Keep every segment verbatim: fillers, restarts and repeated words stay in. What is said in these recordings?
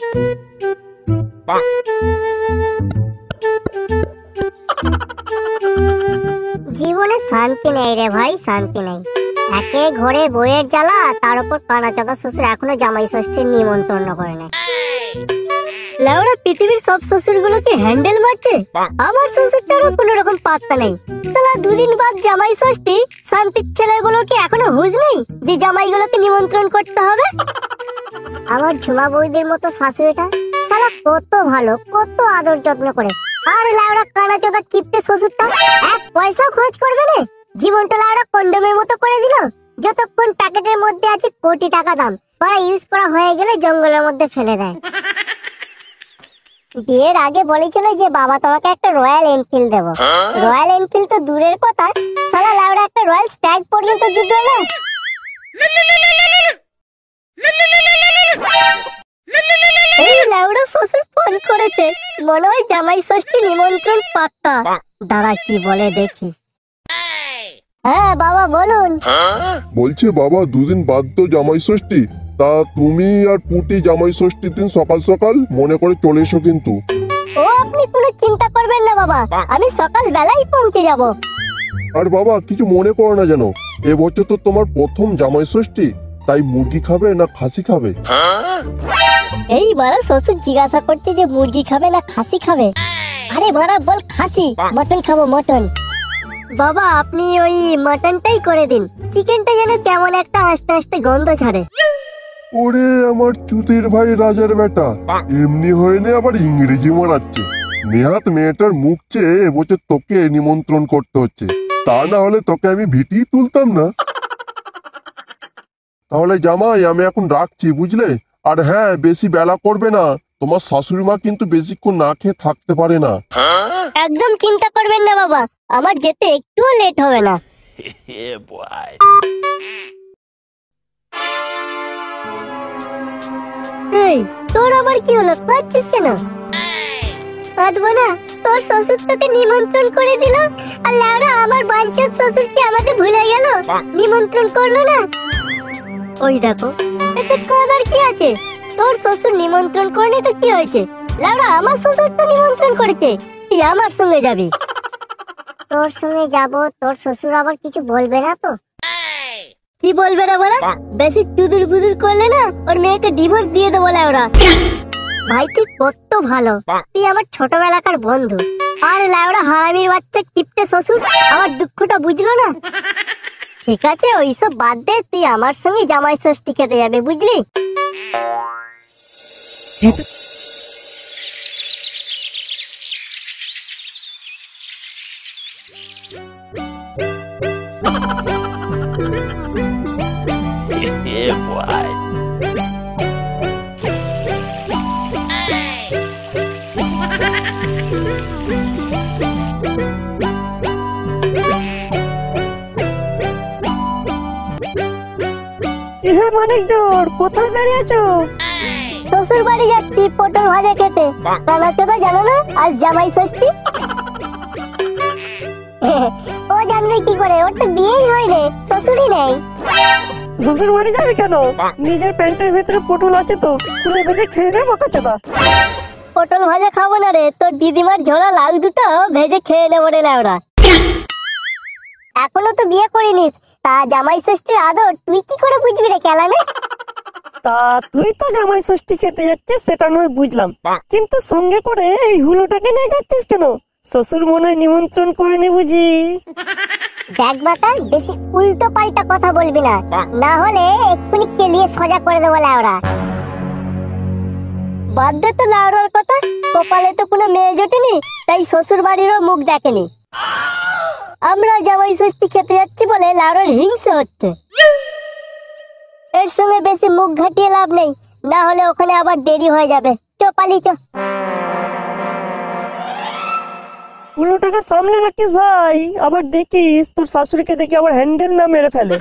জীবনে শান্তি নেই রে ভাই, শান্তি নেই। একে ঘরে বইয়ের জ্বালা, তার উপর কানাচোদা শ্বশুর এখনো জামাই ষষ্ঠীর নিমন্ত্রণ করে না। লেওরা পৃথিবীর সব শ্বশুর গুলোকে হ্যান্ডেল মারছে, আমার শ্বশুরটারও কোনো রকম পাত্তা নেই। সালা দুদিন বাদ জামাই ষষ্ঠী, শান্তির ছেলেগুলোকে এখনো হুঁশ নেই যে জামাইগুলোকে নিমন্ত্রণ করতে হবে। আমার ঝুমা বৌদির মতো শাশুড়িটা সালা কত ভালো, কত আদর যত্ন করে। আর লেওরা কানাচোদা কিপটে শ্বশুরটা এক পয়সাও খরচ করবে না, জীবনটা লেওরা কন্ডমের মতো করে দিল। যতক্ষণ প্যাকেটের মধ্যে আছে কোটি টাকা দাম, পরে ইউজ করা হয়ে গেলে জঙ্গলের মধ্যে ফেলে দেয়। বিয়ের আগে বলেছিল যে বাবা তোমাকে একটা রয়্যাল এনফিল্ড দেবো। রয়্যাল এনফিল্ড তো দূরের কথা, সালা লেওরা একটা রয়্যাল স্ট্যাগ পর্যন্ত যুদ্ধ না। এই লেওরা শ্বশুর ফোন করেছে, মনে হয় জামাই ষষ্ঠী নিমন্ত্রণ পাক্কা। দাঁড়া কি বলে দেখি। হ্যাঁ বাবা বলুন। বলছি বাবা, দুদিন বাদ তো জামাই ষষ্ঠী, তা তুমি আর পুটি জামাই ষষ্ঠীর দিন সকাল সকাল মনে করে চলে এসো কিন্তু। ও আপনি কোনো চিন্তা করবেন না বাবা, আমি সকাল বেলাই পৌঁছে যাব। আর বাবা কিছু মনে করো না যেন, এবছর তো তোমার প্রথম জামাই ষষ্ঠী, তাই মুরগি খাবে না খাসি খাবে? এই বাড়া শ্বশুর জিজ্ঞাসা করছে যে মুরগি খাবে না খাসি খাবে। আরে বাড়া বল খাসি, মটন খাবো মটন। বাবা আপনি ওই মটনটাই করে দিন, চিকেনটা যেন কেমন একটা আস্তে আস্তে গন্ধ ছাড়ে। ওরে আমার চুতির ভাই রাজার বেটা, এমনি হয়নি আবার ইংরেজি মারাচ্ছে। নেহাত মেয়েটার মুখ চেয়ে এবছর তোকে নিমন্ত্রণ করতে হচ্ছে, তা না হলে তোকে আমি ভিটি তুলতাম না। তাহলে জামাই আমি এখন রাখছি বুঝলে। আর হ্যাঁ, বেশি বেলা করবে না, তোমার শাশুড়ি মা কিন্তু বেশিক্ষণ না খেয়ে থাকতে পারে না। একদম চিন্তা করবেন না বাবা, আমার যেতে একটুও লেট হবে না। এই তোর আবার কি হলো, পাচ্ছিস কেন? পারবো না, তোর শ্বশুর তোকে নিমন্ত্রণ করে দিল, আর লেওরা আমার বাঞ্চার শ্বশুর কি আমাকে ভুলে গেল, নিমন্ত্রণ করলো না। ওই দেখো, এতে কাদার কি আছে? তোর শ্বশুর নিমন্ত্রণ করেনি তো কি হয়েছে? লেওরা আমার শ্বশুর তো নিমন্ত্রণ করেছে, তুই আমার সঙ্গে যাবি। তোর সঙ্গে যাব, তোর শ্বশুর আবার কিছু বলবে না তো? কি বলবে না বলা? বেশি চুদুর বুদুর করলে না ওর মেয়েকে ডিভোর্স দিয়ে দেবো লেওরা। ভাই তুই কত ভালো, তুই আমার ছোটবেলাকার বন্ধু। আর লেওরা হারামির বাচ্চা কিপটে শ্বশুর আমার দুঃখটা বুঝলো না। ঠিক আছে ওইসব বাদ দে, তুই আমার সঙ্গে জামাই ষষ্ঠী খেতে যাবে বুঝলি। কোথায় দাঁড়িয়েছো? শ্বশুর বাড়ি যাচ্ছি পটল ভাজা খেতে। কানাচোদা জানো না আজ জামাই ষষ্ঠী? ও জানবে কি করে, ওর তো বিয়েই হয়নি, শ্বশুরই নেই। শ্বশুর বাড়ি যাবে কেন? নিজের প্যান্টের ভেতরে পটল আছে তো, খুলে ভেজে খেয়ে নেবো কাচোদা। পটল ভাজা খাবো না রে, তোর দিদিমার ঝোলা লাউ দুটো ভেজে খেয়ে নেবো রে লাউরা। এখনো তো বিয়ে করিনিস, তা জামাই ষষ্ঠীর আদর তুই কি করে বুঝবি রে কেলানে? তা তুই তো জামাই ষষ্ঠী খেতে যাচ্ছিস সেটা নয় বুঝলাম, কিন্তু সঙ্গে করে এই হুলোটাকে নিয়ে যাচ্ছিস কেন? শ্বশুর মনে হয় নিমন্ত্রণ করেনি বুঝি। দেখ বাটা, বেশি উল্টো পাল্টা কথা বলবি না, না হলে এক্ষুনি কেলিয়ে সজা করে দেবো লাউরা। বাদ দে তো লাউরার কথা, কপালে তো কোনো মেয়ে জোটেনি, তাই শ্বশুর বাড়িরও মুখ দেখেনি। আমরা জামাই ষষ্ঠী খেতে যাচ্ছি বলে লাউরার হিংসে হচ্ছে। এর সঙ্গে বেশি মুখ ঘাটিয়ে লাভ নেই, না হলে ওখানে আবার দেরি হয়ে যাবে। চ পালি চ। হুলোটাকে সামলে রাখিস ভাই, আবার দেখিস তোর শাশুড়িকে দেখে আবার হ্যান্ডেল না মেরে ফেলে।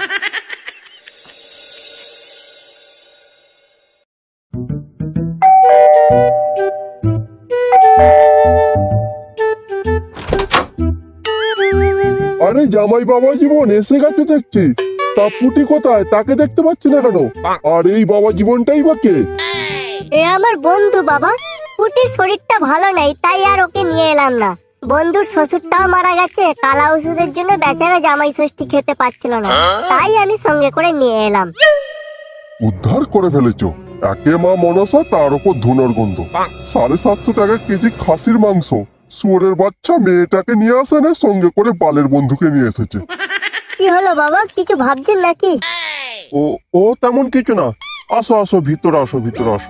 আরে জামাই বাবা জীবন এসে গেছে দেখছি, তা পুটি কোথায়? তাকে দেখতে পাচ্ছি না কেন? আর এই বাবা জীবনটাই বা কে? এ আমার বন্ধু বাবা, পুটির শরীরটা ভালো নেই, তাই আর ওকে নিয়ে এলাম না। বন্ধুর শ্বশুরটাও মারা গেছে, কালা ওষুধের জন্য বেচারা জামাই ষষ্ঠী খেতে পাচ্ছিল না, তাই আমি সঙ্গে করে নিয়ে এলাম। উদ্ধার করে ফেলেছো। একে মা মনসা, তার উপর ধুনোর গন্ধ। সাড়ে সাতশো টাকা কেজি খাসির মাংস। শুয়োরের বাচ্চা মেয়েটাকে নিয়ে আসে না, সঙ্গে করে বালের বন্ধুকে নিয়ে এসেছে। কি হলো বাবা, কিছু ভাবছেন নাকি? ও ও তেমন কিছু না। আসো আসো, ভিতরে আসো, ভিতরে আসো।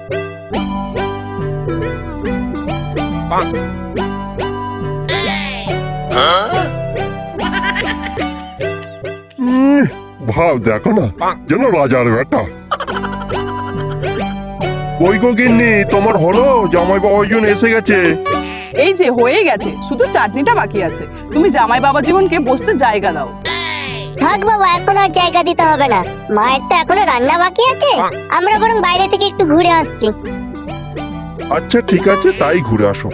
উম, ভাব দেখো না, যেন রাজার বেটা। কই গো গিন্নি, তোমার হলো? জামাই বাবাজন এসে গেছে। এই যে হয়ে গেছে, শুধু চাটনিটা বাকি আছে। তুমি জামাই বাবা জীবনকে বসতে জায়গা দাও। থাক বাবা, এখন আর জায়গা দিতে হবে না, মায়ের তো এখনো রান্না বাকি আছে। আমরা বরং বাইরে থেকে একটু ঘুরে আসছি। আচ্ছা ঠিক আছে, তাই ঘুরে আসো।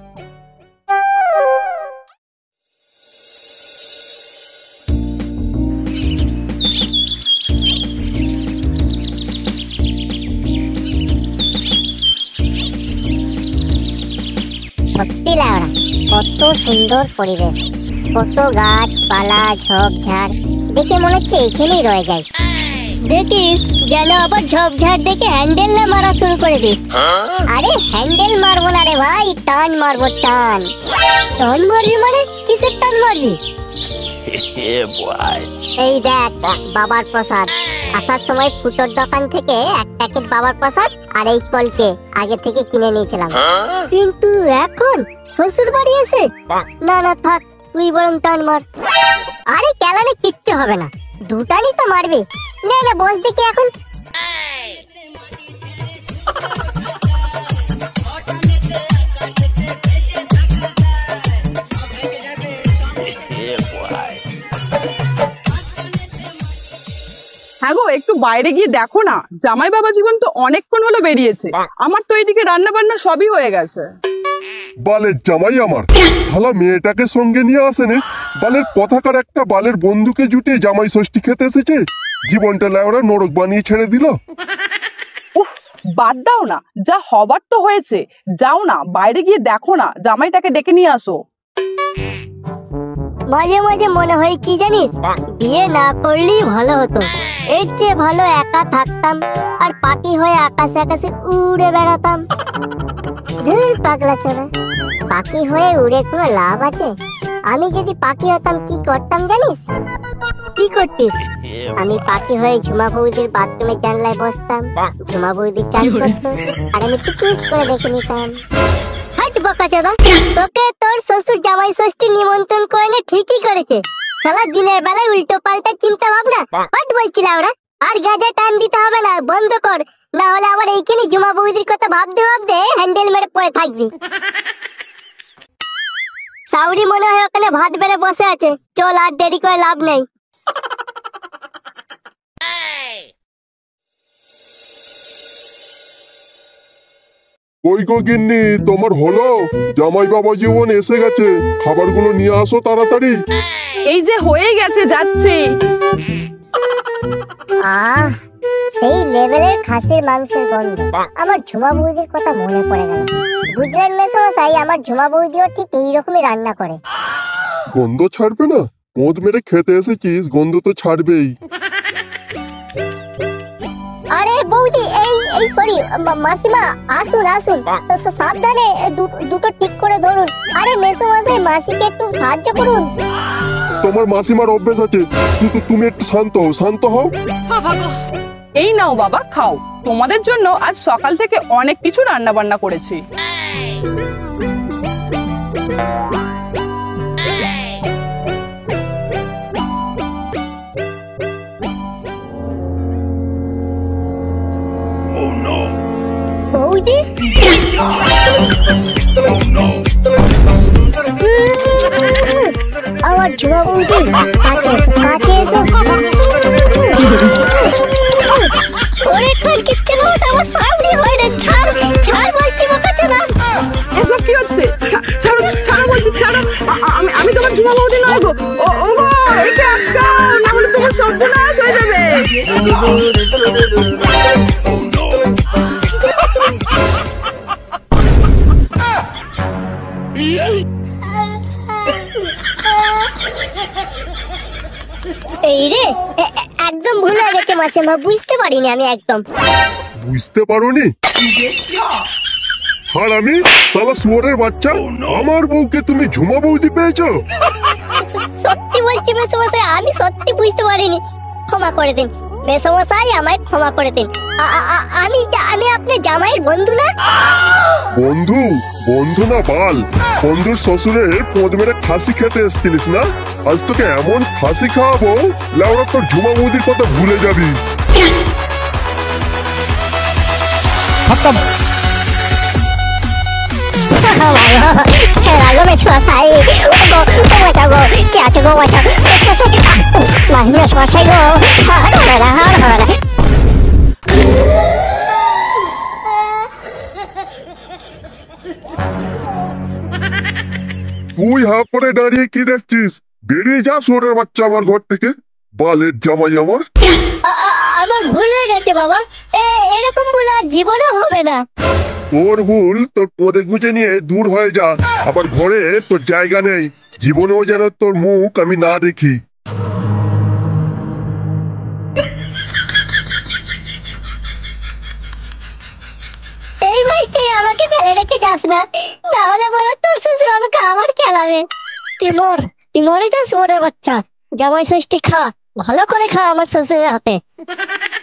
সত্যি লাউড়া, কত সুন্দর পরিবেশ, কত গাছপালা, ঝোপঝাড়, দেখে মনে হচ্ছে এখানেই রয়ে যায়। দেখিস যেন আবার ঝোপঝাড় দেখে হ্যান্ডেল না মারা শুরু করে দিস। আরে হ্যান্ডেল মারবো না রে ভাই, টান মারবো, টান। টান মারবি মানে? কিসের টান মারবি? এই দেখ বাবার প্রসাদ। আসার সময় ফুটোর দোকান থেকে এক প্যাকেট বাবার প্রসাদ আর এই কলকে আগে থেকে কিনে নিয়েছিলাম। কিন্তু এখন শ্বশুর বাড়ি এসে, না না থাক, তুই বরং টান মার। আরে কেলানে কিচ্ছু হবে না, দুটানি তো মারবি। না না বস দেখি এখন। হ্যাঁ গো, একটু বাইরে গিয়ে দেখো না, জামাই বাবা জীবন তো অনেকক্ষণ হলো বেরিয়েছে। আমার তো এইদিকে রান্না বান্না সবই হয়ে গেছে। বালের জামাই আমার, শালা মেয়েটাকে সঙ্গে নিয়ে আসেনে, বালের কথাকার একটা বালের বন্ধুকে জুটে জামাই ষষ্ঠী খেতে এসেছে। জীবনটা লেওরা নরক বানিয়ে ছেড়ে দিল। উফ, বাদ দাও না, যা হবার তো হয়েছে। যাও না, বাইরে গিয়ে দেখো না, জামাইটাকে ডেকে নিয়ে আসো। মাঝে মাঝে মনে হয় কি জানিস, বিয়ে না করলেই ভালো হতো। এর চেয়ে ভালো একা থাকতাম আর পাখি হয়ে আকাশে আকাশে উড়ে বেড়াতাম। ধুর পাগলা চোদা, পাখি হয়ে উড়ে কোনো লাভ আছে? আমি যদি পাখি হতাম কি করতাম জানিস? কি করতিস? আমি পাখি হয়ে ঝুমা বৌদির বাথরুমের জানলায় বসতাম, ঝুমা বৌদি চান করতো আর আমি টুকুস করে দেখে নিতাম। হাট বকাচোদা, তোকে তোর শ্বশুর জামাই ষষ্ঠী নিমন্ত্রণ করে না ঠিকই করেছে। সারা দিনের বেলায় উল্টো পাল্টা চিন্তা ভাবনা, হাট বলছিলাম ওরা। আর গাজা টান দিতে হবে না, বন্ধ কর, না হলে আবার এইখানে ঝুমা বৌদির কথা ভাবতে ভাবতে হ্যান্ডেল মেরে পড়ে থাকবি। সাউরি মনে হয় ওখানে ভাত বেড়ে বসে আছে, চল আর দেরি করে লাভ নেই। কই গো গিন্নি, তোমার হলো? জামাই বাবা জীবন এসে গেছে, খাবারগুলো নিয়ে আসো তাড়াতাড়ি। এই যে হয়ে গেছে, যাচ্ছি। আহ, সেই লেভেলের খাসির মাংসের গন্ধ। আমার ঝুমা বৌদির কথা মনে পড়ে গেল। বুঝলেন মেসোমশাই, আমার ঝুমা বৌদিও ঠিক এইরকমই রান্না করে। গন্ধ ছাড়বে না? মদ মেরে খেতে এসেছিস, গন্ধ তো ছাড়বেই। আরে বৌদি, এই এই সরি মাসিমা, আসুন আসুন, সাবধানে দুটো ঠিক করে ধরুন। আরে মেসোমশাই, মাসিকে একটু সাহায্য করুন। তোমার মাসিমার অভ্যেস আছে, কিন্তু তুমি একটু শান্ত হও, শান্ত হও। এই নাও বাবা, খাও। তোমাদের জন্য আজ সকাল থেকে অনেক কিছু রান্না বান্না করেছি। বৌদি, আমার ঝুমা বৌদি, কাছে এসো, কাছে এসো। ওরে খান কিচ্ছু না, ওটা আমার সামনে হয় না। ছাড় ছাড় বলছি বোকাচোদা। এসব কি হচ্ছে? ছাড়ো ছাড়ো বলছি, ছাড়ো। আমি আমি তোমার ঝুমা বৌদি নয় গো। ও ও গো, একে আটকাও, না হলে তোমার সর্বনাশ হয়ে যাবে। এই রে এ- এ- একদম ভুল হয়ে গেছে মাসিমা, বুঝতে পারিনি আমি একদম। বুঝতে পারোনি? আর আমি সালা শুয়োরের বাচ্চা, আমার বউকে তুমি ঝুমা বৌদি পেয়েছো? স- সত্যি বলছি মেসমশাই, আমি সত্যি বুঝতে পারিনি, ক্ষমা করে দিন মেসমশাই, আমায় ক্ষমা করে দিন। আ- আ- আ- আমি জা- আমি আপনার জামাইয়ের বন্ধু না? বন্ধু? বন্ধু না বাল, বন্ধুর শ্বশুরের পদ মেরে খাসি খেতে এসছিলিস না? আজ তোকে এমন খাসি খাওয়াবো, লাউরা তোর ঝুমা বৌদির কথা ভুলে যাবি। খেলালো মেসমশাই, ও গো, ও বাঁচাও গো, কে আছো গো, বাঁচাও মেসমশাই, আহ, মেসমশাই গো, হার হবে না, হার হবে না। তুই হা করে দাঁড়িয়ে কি দেখছিস? বেরিয়ে যা শুয়োরের বাচ্চা আমার ঘর থেকে, বালের জামাই আমার। আ- আ- আমার ভুল হয়ে গেছে বাবা, এ- এরকম ভুল আর জীবনে হবে না। তোর ভুল তোর পদে গুঁজে নিয়ে দূর হয়ে যা, আবার ঘরে তোর জায়গা নেই, জীবনেও যেন তোর মুখ আমি না দেখি। এই বাড়িতে আমাকে ফেলে রেখে যাস না, তাহলে বলো তোর শ্বশুর আমাকে আবার খেলাবে। তিমোর, তিমোরে যাস ওরে বাচ্চা, জামাই ষষ্ঠী খা, ভালো করে খা আমার শ্বশুরের হাতে।